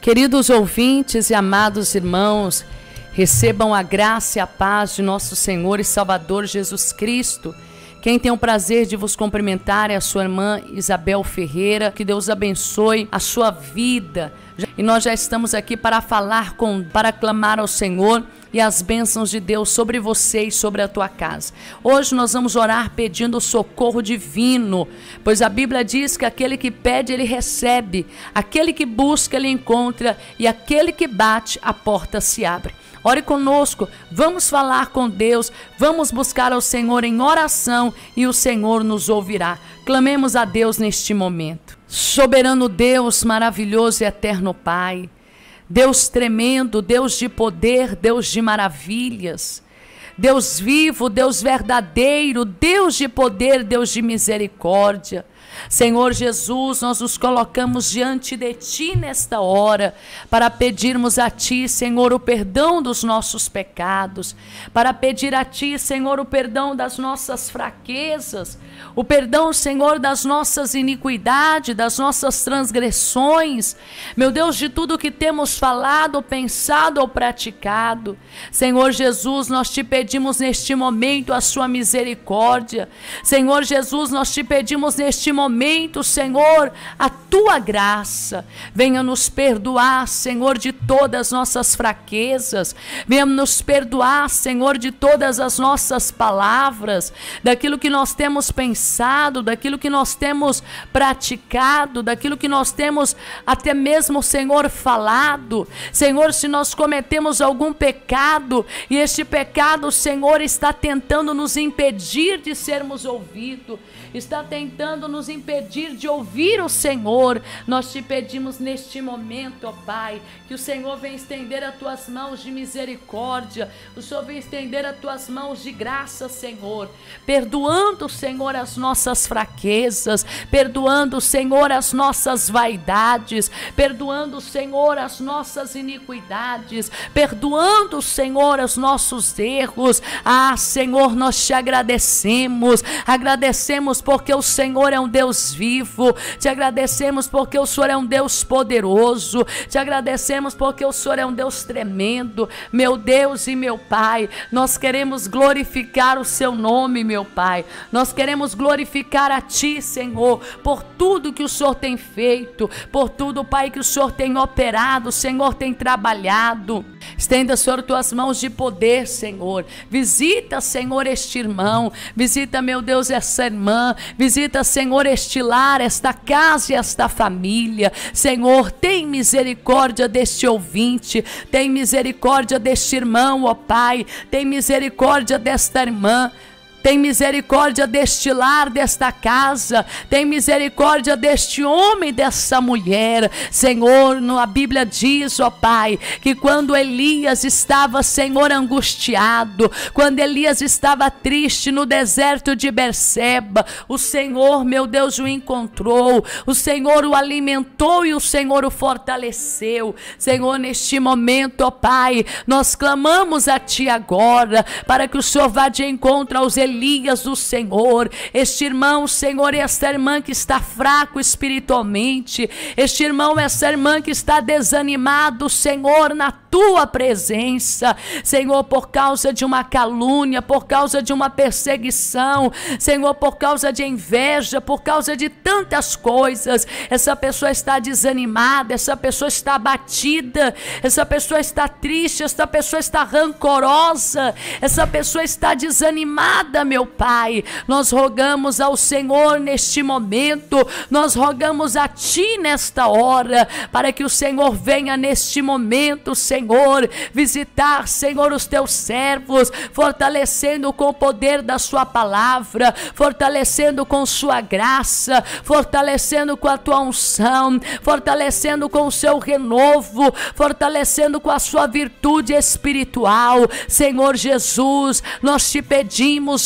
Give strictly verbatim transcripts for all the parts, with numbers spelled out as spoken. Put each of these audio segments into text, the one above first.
Queridos ouvintes e amados irmãos, recebam a graça e a paz de nosso Senhor e Salvador Jesus Cristo. Quem tem o prazer de vos cumprimentar é a sua irmã Isabel Ferreira. Que Deus abençoe a sua vida. E nós já estamos aqui para falar, com, para clamar ao Senhor e as bênçãos de Deus sobre você e sobre a tua casa. Hoje nós vamos orar pedindo socorro divino, pois a Bíblia diz que aquele que pede, ele recebe, aquele que busca, ele encontra, e aquele que bate, a porta se abre. Ore conosco, vamos falar com Deus, vamos buscar ao Senhor em oração e o Senhor nos ouvirá. Clamemos a Deus neste momento. Soberano Deus, maravilhoso e eterno Pai, Deus tremendo, Deus de poder, Deus de maravilhas, Deus vivo, Deus verdadeiro, Deus de poder, Deus de misericórdia. Senhor Jesus, nós nos colocamos diante de Ti nesta hora para pedirmos a Ti, Senhor, o perdão dos nossos pecados, para pedir a Ti, Senhor, o perdão das nossas fraquezas, o perdão, Senhor, das nossas iniquidades, das nossas transgressões, meu Deus, de tudo que temos falado, pensado ou praticado. Senhor Jesus, nós Te pedimos neste momento a Sua misericórdia. Senhor Jesus, nós Te pedimos neste momento momento, Senhor, a Tua graça. Venha nos perdoar, Senhor, de todas as nossas fraquezas. Venha nos perdoar, Senhor, de todas as nossas palavras, daquilo que nós temos pensado, daquilo que nós temos praticado, daquilo que nós temos até mesmo, Senhor, falado. Senhor, se nós cometemos algum pecado e este pecado, Senhor, está tentando nos impedir de sermos ouvidos, está tentando nos impedir de ouvir o Senhor, nós Te pedimos neste momento, ó Pai, que o Senhor venha estender as Tuas mãos de misericórdia, o Senhor venha estender as Tuas mãos de graça, Senhor, perdoando, Senhor, as nossas fraquezas, perdoando, Senhor, as nossas vaidades, perdoando, Senhor, as nossas iniquidades, perdoando, Senhor, os nossos erros. Ah, Senhor, nós Te agradecemos, agradecemos porque o Senhor é um Deus vivo, Te agradecemos porque o Senhor é um Deus poderoso, Te agradecemos porque o Senhor é um Deus tremendo, meu Deus e meu Pai. Nós queremos glorificar o Seu nome, meu Pai, nós queremos glorificar a Ti, Senhor, por tudo que o Senhor tem feito, por tudo, Pai, que o Senhor tem operado, o Senhor tem trabalhado. Estenda, Senhor, Tuas mãos de poder, Senhor. Visita, Senhor, este irmão, visita, meu Deus, essa irmã, visita, Senhor, este lar, esta casa e esta família. Senhor, tem misericórdia deste ouvinte, tem misericórdia deste irmão, ó Pai, tem misericórdia desta irmã. Tem misericórdia deste lar, desta casa, tem misericórdia deste homem, dessa mulher. Senhor, a Bíblia diz, ó Pai, que quando Elias estava, Senhor, angustiado, quando Elias estava triste no deserto de Berseba, o Senhor, meu Deus, o encontrou, o Senhor o alimentou e o Senhor o fortaleceu. Senhor, neste momento, ó Pai, nós clamamos a Ti agora, para que o Senhor vá de encontro aos Elias Elias do Senhor, este irmão, Senhor, e esta irmã que está fraco espiritualmente, este irmão, essa irmã que está desanimado, Senhor, na Tua presença, Senhor, por causa de uma calúnia, por causa de uma perseguição, Senhor, por causa de inveja, por causa de tantas coisas. Essa pessoa está desanimada, essa pessoa está abatida, essa pessoa está triste, essa pessoa está rancorosa, essa pessoa está desanimada, meu Pai. Nós rogamos ao Senhor neste momento, nós rogamos a Ti nesta hora, para que o Senhor venha neste momento, Senhor, visitar, Senhor, os Teus servos, fortalecendo com o poder da Sua palavra, fortalecendo com Sua graça, fortalecendo com a Tua unção, fortalecendo com o Seu renovo, fortalecendo com a Sua virtude espiritual. Senhor Jesus, nós Te pedimos, ó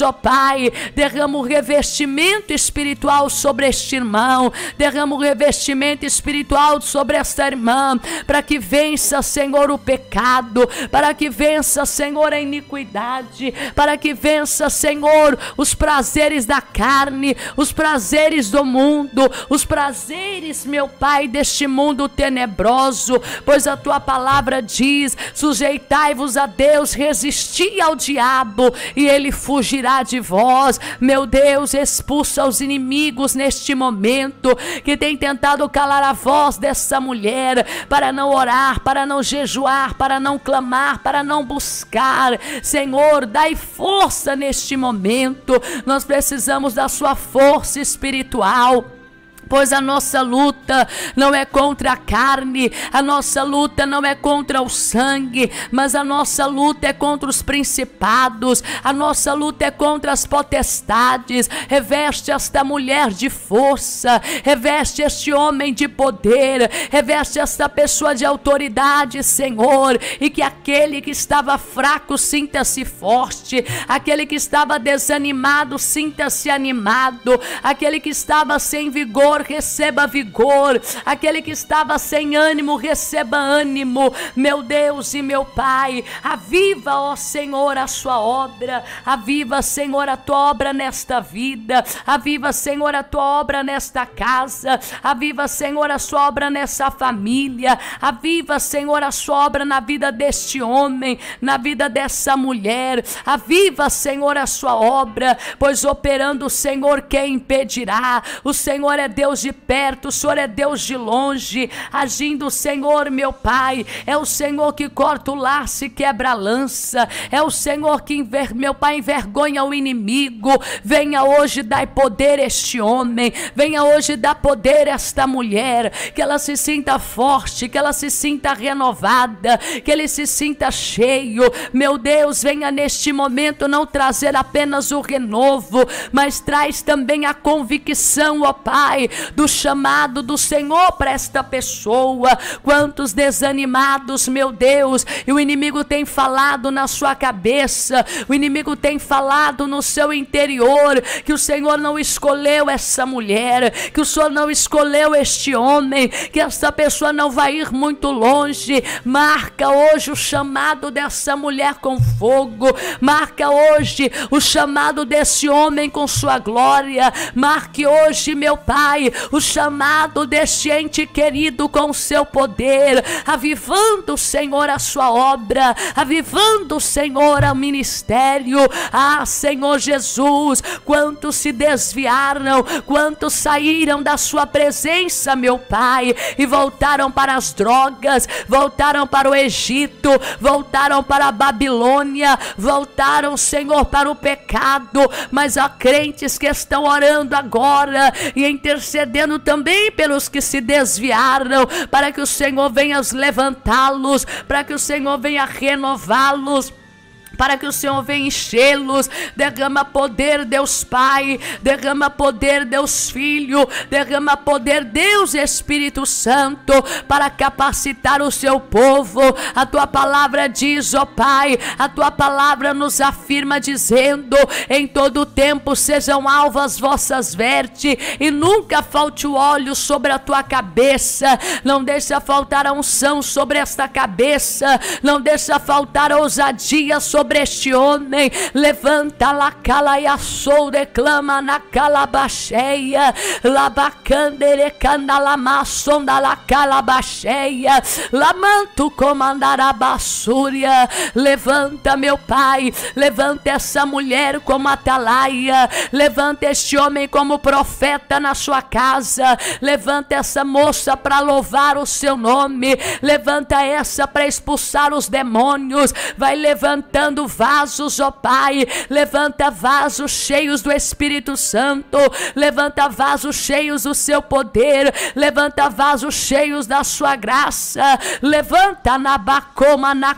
ó Pai, derrama o revestimento espiritual sobre este irmão, derrama o revestimento espiritual sobre esta irmã, para que vença, Senhor, o pecado, para que vença, Senhor, a iniquidade, para que vença, Senhor, os prazeres da carne, os prazeres do mundo, os prazeres, meu Pai, deste mundo tenebroso, pois a tua palavra diz: sujeitai-vos a Deus, resisti ao diabo e ele fugirá de vós. Meu Deus, expulsa os inimigos neste momento que tem tentado calar a voz dessa mulher, para não orar, para não jejuar, para não clamar, para não buscar. Senhor, dai força neste momento, nós precisamos da sua força espiritual, pois a nossa luta não é contra a carne, a nossa luta não é contra o sangue, mas a nossa luta é contra os principados, a nossa luta é contra as potestades. Reveste esta mulher de força, reveste este homem de poder, reveste esta pessoa de autoridade, Senhor, e que aquele que estava fraco sinta-se forte, aquele que estava desanimado sinta-se animado, aquele que estava sem vigor receba vigor, aquele que estava sem ânimo receba ânimo. Meu Deus e meu Pai, aviva, ó Senhor, a sua obra, aviva, Senhor, a tua obra nesta vida, aviva, Senhor, a tua obra nesta casa, aviva, Senhor, a sua obra nessa família, aviva, Senhor, a sua obra na vida deste homem, na vida dessa mulher, aviva, Senhor, a sua obra, pois operando, Senhor, quem impedirá? O Senhor é Deus de perto, o Senhor é Deus de longe, agindo, Senhor, meu Pai, é o Senhor que corta o laço e quebra a lança, é o Senhor que, meu Pai, envergonha o inimigo. Venha hoje dar poder a este homem, venha hoje dar poder a esta mulher, que ela se sinta forte, que ela se sinta renovada, que ele se sinta cheio. Meu Deus, venha neste momento não trazer apenas o renovo, mas traz também a convicção, ó Pai, do chamado do Senhor para esta pessoa. Quantos desanimados, meu Deus, e o inimigo tem falado na sua cabeça, o inimigo tem falado no seu interior, que o Senhor não escolheu essa mulher, que o Senhor não escolheu este homem, que essa pessoa não vai ir muito longe. Marca hoje o chamado dessa mulher com fogo, marca hoje o chamado desse homem com sua glória, marque hoje, meu Pai, o chamado deste ente querido com o seu poder, avivando, Senhor, a sua obra, avivando, Senhor, o ministério. Ah, Senhor Jesus, quantos se desviaram, quantos saíram da sua presença, meu Pai, e voltaram para as drogas, voltaram para o Egito, voltaram para a Babilônia, voltaram, Senhor, para o pecado. Mas há crentes que estão orando agora e intercedendo também pelos que se desviaram, para que o Senhor venha levantá-los, para que o Senhor venha renová-los, para que o Senhor venha enchê-los. Derrama poder, Deus Pai, derrama poder, Deus Filho, derrama poder, Deus Espírito Santo, para capacitar o seu povo. A tua palavra diz, ó Pai, a tua palavra nos afirma dizendo: em todo tempo sejam alvas vossas vestes e nunca falte o óleo sobre a tua cabeça. Não deixa faltar a unção sobre esta cabeça, não deixa faltar a ousadia sobre este homem. Levanta la cala e assou, declama na calabacheia, labacandere candalama sonda la calabacheia, lamanto comandar a bassúria. Levanta, meu Pai, levanta essa mulher como atalaia, levanta este homem como profeta na sua casa, levanta essa moça para louvar o seu nome, levanta essa para expulsar os demônios. Vai levantando vasos, ó Pai, levanta vasos cheios do Espírito Santo, levanta vasos cheios do seu poder, levanta vasos cheios da sua graça. Levanta na bacoma, na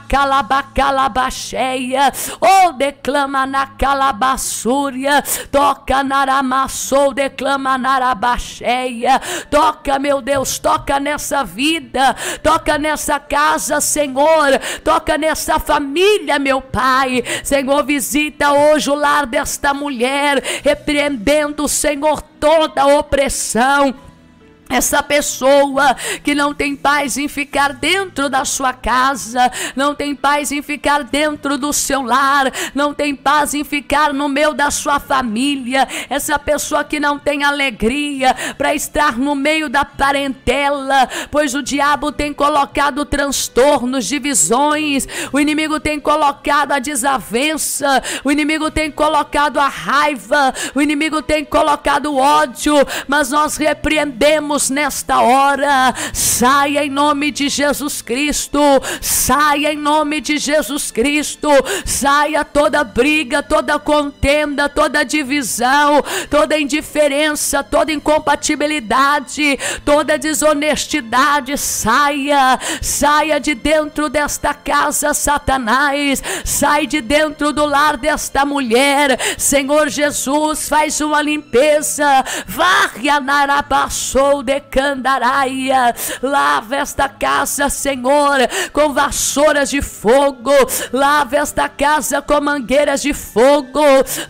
calabacalabacheia, ou declama na calabassúria, toca na aramassou, declama na arabacheia. Toca, meu Deus, toca nessa vida, toca nessa casa, Senhor, toca nessa família, meu Pai. Pai. Senhor, visita hoje o lar desta mulher, repreendendo, Senhor, toda opressão. Essa pessoa que não tem paz em ficar dentro da sua casa, não tem paz em ficar dentro do seu lar, não tem paz em ficar no meio da sua família, essa pessoa que não tem alegria para estar no meio da parentela, pois o diabo tem colocado transtornos, divisões, o inimigo tem colocado a desavença, o inimigo tem colocado a raiva, o inimigo tem colocado o ódio, mas nós repreendemos nesta hora, saia em nome de Jesus Cristo, saia em nome de Jesus Cristo, saia toda briga, toda contenda, toda divisão, toda indiferença, toda incompatibilidade, toda desonestidade, saia, saia de dentro desta casa, Satanás, sai de dentro do lar desta mulher, Senhor Jesus, faz uma limpeza, varre a narabassou de Candaraia, lava esta casa, Senhor, com vassouras de fogo, lava esta casa com mangueiras de fogo,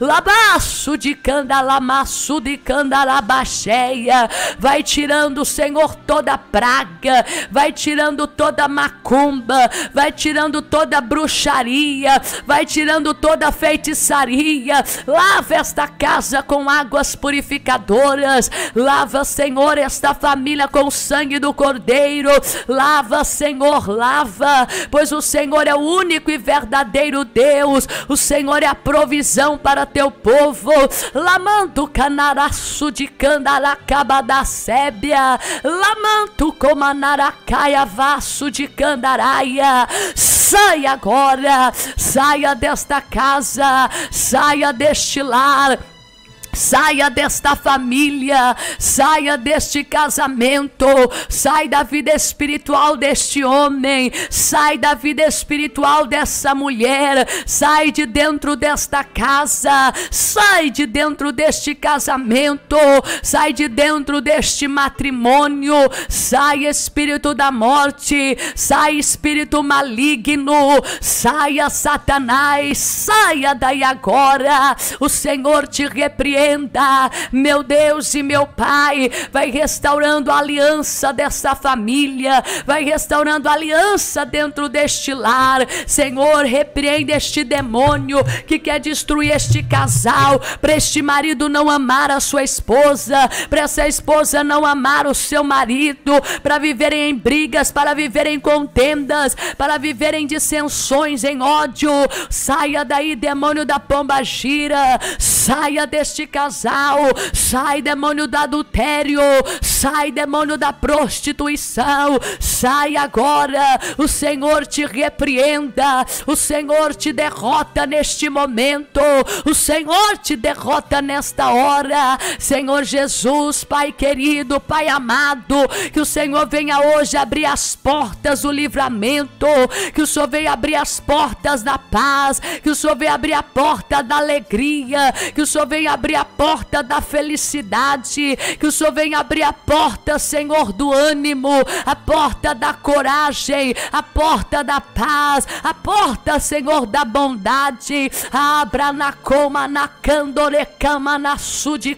labaço de candalamaço de candalabaxeia, vai tirando, Senhor, toda praga, vai tirando toda macumba, vai tirando toda bruxaria, vai tirando toda feitiçaria, lava esta casa com águas purificadoras, lava, Senhor, esta família com o sangue do Cordeiro, lava, Senhor, lava, pois o Senhor é o único e verdadeiro Deus, o Senhor é a provisão para teu povo, lamando canaraço de candaracaba da sébia, lamando como anaracaia vasso de candaraia, saia agora, saia desta casa, saia deste lar, saia desta família, saia deste casamento, sai da vida espiritual deste homem, sai da vida espiritual dessa mulher, sai de dentro desta casa, sai de dentro deste casamento, sai de dentro deste matrimônio, sai espírito da morte, sai espírito maligno, saia Satanás, saia daí agora, o Senhor te repreende. Meu Deus e meu Pai, vai restaurando a aliança dessa família, vai restaurando a aliança dentro deste lar, Senhor, repreende este demônio que quer destruir este casal, para este marido não amar a sua esposa, para essa esposa não amar o seu marido, para viverem em brigas, para viverem em contendas, para viverem em dissensões, em ódio, saia daí, demônio da pombagira, saia deste casal, sai demônio do adultério, sai demônio da prostituição, sai agora, o Senhor te repreenda, o Senhor te derrota neste momento, o Senhor te derrota nesta hora, Senhor Jesus, Pai querido, Pai amado, que o Senhor venha hoje abrir as portas do livramento, que o Senhor venha abrir as portas da paz, que o Senhor venha abrir a porta da alegria, que o Senhor venha abrir a porta da felicidade, que o Senhor venha abrir a porta, Senhor, do ânimo, a porta da coragem, a porta da paz, a porta, Senhor, da bondade, abra na coma, na candorecama, na sudi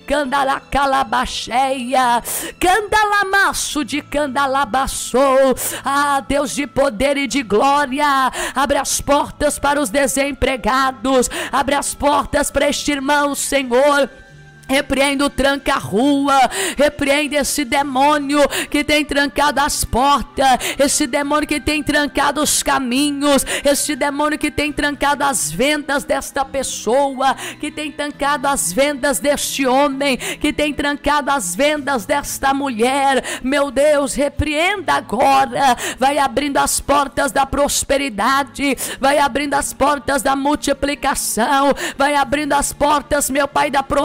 candaracalabaxeia, candalamaço de candalabaçou, ah, Deus de poder e de glória, abre as portas para os desempregados, abre as portas para este irmão, Senhor. Repreende o tranca-rua, repreende esse demônio que tem trancado as portas, esse demônio que tem trancado os caminhos, esse demônio que tem trancado as vendas desta pessoa, que tem trancado as vendas deste homem, que tem trancado as vendas desta mulher. Meu Deus, repreenda agora, vai abrindo as portas da prosperidade, vai abrindo as portas da multiplicação, vai abrindo as portas, meu Pai, da prosperidade,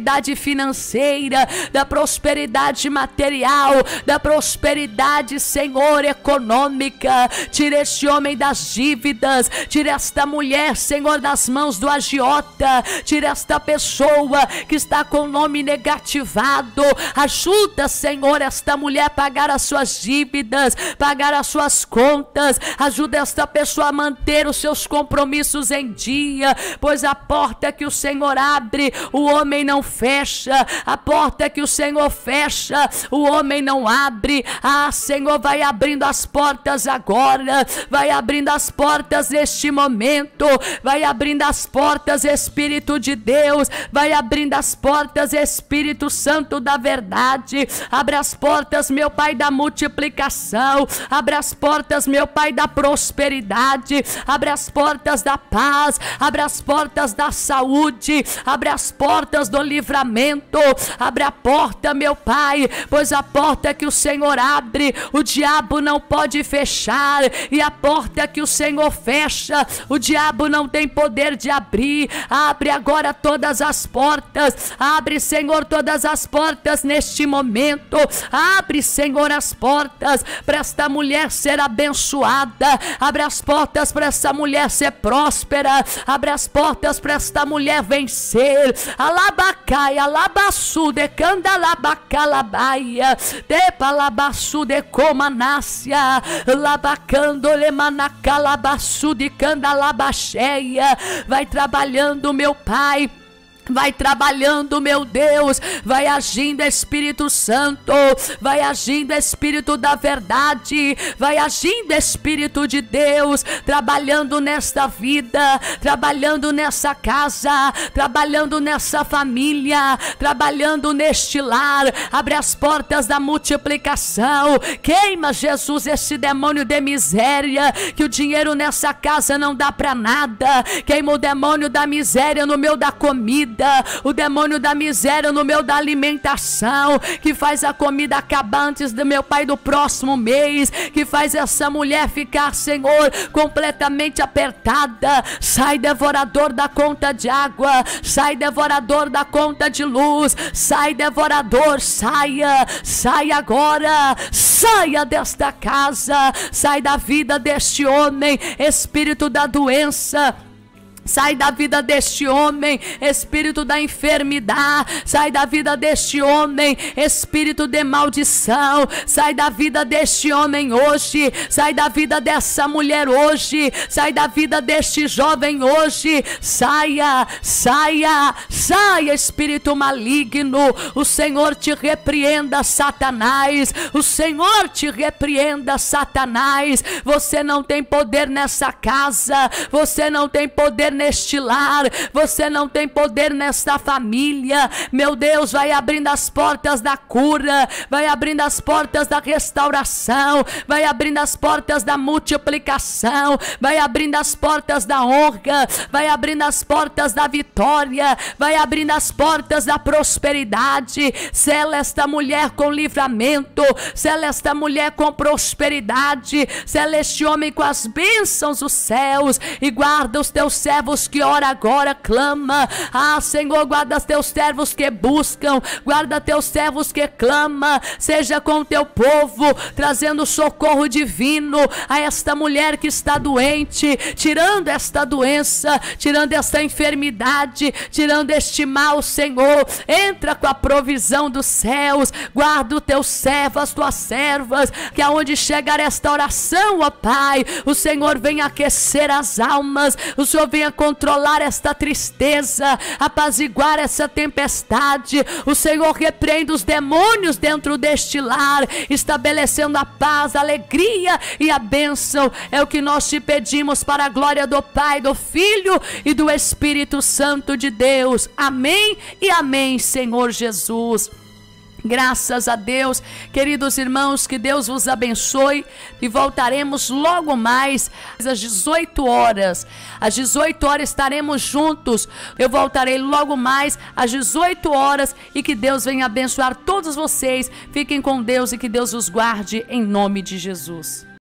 prosperidade financeira, da prosperidade material, da prosperidade, Senhor, econômica. Tira este homem das dívidas, tira esta mulher, Senhor, das mãos do agiota, tira esta pessoa que está com o nome negativado. Ajuda, Senhor, esta mulher a pagar as suas dívidas, pagar as suas contas. Ajuda esta pessoa a manter os seus compromissos em dia, pois a porta que o Senhor abre, o homem não fecha. A porta que o Senhor fecha, o homem não abre. Ah, Senhor, vai abrindo as portas agora, vai abrindo as portas neste momento, vai abrindo as portas, Espírito de Deus, vai abrindo as portas, Espírito Santo da verdade. Abre as portas, meu Pai, da multiplicação, abre as portas, meu Pai, da prosperidade, abre as portas da paz, abre as portas da saúde, abre as portas do livramento, abre a porta, meu Pai, pois a porta que o Senhor abre, o diabo não pode fechar, e a porta que o Senhor fecha, o diabo não tem poder de abrir. Abre agora todas as portas, abre, Senhor, todas as portas neste momento. Abre, Senhor, as portas para esta mulher ser abençoada, abre as portas para esta mulher ser próspera, abre as portas para esta mulher vencer. Alabacai, alabaçu de candalabacalabaia, tepalabaçu de comanácia, labacando lemanacalabaçu de candalabacheia. Vai trabalhando, meu Pai, vai trabalhando, meu Deus, vai agindo, Espírito Santo, vai agindo, Espírito da verdade, vai agindo, Espírito de Deus, trabalhando nesta vida, trabalhando nessa casa, trabalhando nessa família, trabalhando neste lar. Abre as portas da multiplicação, queima, Jesus, esse demônio de miséria, que o dinheiro nessa casa não dá para nada. Queima o demônio da miséria no meio da comida, o demônio da miséria no meio da alimentação, que faz a comida acabar antes do, meu Pai, do próximo mês, que faz essa mulher ficar, Senhor, completamente apertada. Sai, devorador da conta de água, sai, devorador da conta de luz, sai, devorador, saia, saia agora, saia desta casa, sai da vida deste homem, espírito da doença. Sai da vida deste homem, espírito da enfermidade. Sai da vida deste homem, espírito de maldição. Sai da vida deste homem hoje. Sai da vida dessa mulher hoje. Sai da vida deste jovem hoje. Saia, saia, saia, espírito maligno. O Senhor te repreenda, Satanás. O Senhor te repreenda, Satanás. Você não tem poder nessa casa. Você não tem poder neste lar, você não tem poder nesta família. Meu Deus, vai abrindo as portas da cura, vai abrindo as portas da restauração, vai abrindo as portas da multiplicação, vai abrindo as portas da honra, vai abrindo as portas da vitória, vai abrindo as portas da prosperidade. Sela esta mulher com livramento, sela esta mulher com prosperidade, sela este homem com as bênçãos dos céus, e guarda os teus servos que ora agora, clama. Ah, Senhor, guarda os teus servos que buscam, guarda teus servos que clama. Seja com o teu povo, trazendo socorro divino a esta mulher que está doente, tirando esta doença, tirando esta enfermidade, tirando este mal, Senhor. Entra com a provisão dos céus, guarda o teu servo, as tuas servas, que aonde chegar esta oração, ó Pai, o Senhor venha aquecer as almas, o Senhor venha controlar esta tristeza, apaziguar essa tempestade. O Senhor repreende os demônios dentro deste lar, estabelecendo a paz, a alegria e a bênção. É o que nós te pedimos, para a glória do Pai, do Filho e do Espírito Santo de Deus. Amém e amém, Senhor Jesus. Graças a Deus, queridos irmãos, que Deus vos abençoe, e voltaremos logo mais às dezoito horas. Às dezoito horas estaremos juntos. Eu voltarei logo mais às dezoito horas, e que Deus venha abençoar todos vocês. Fiquem com Deus e que Deus os guarde em nome de Jesus.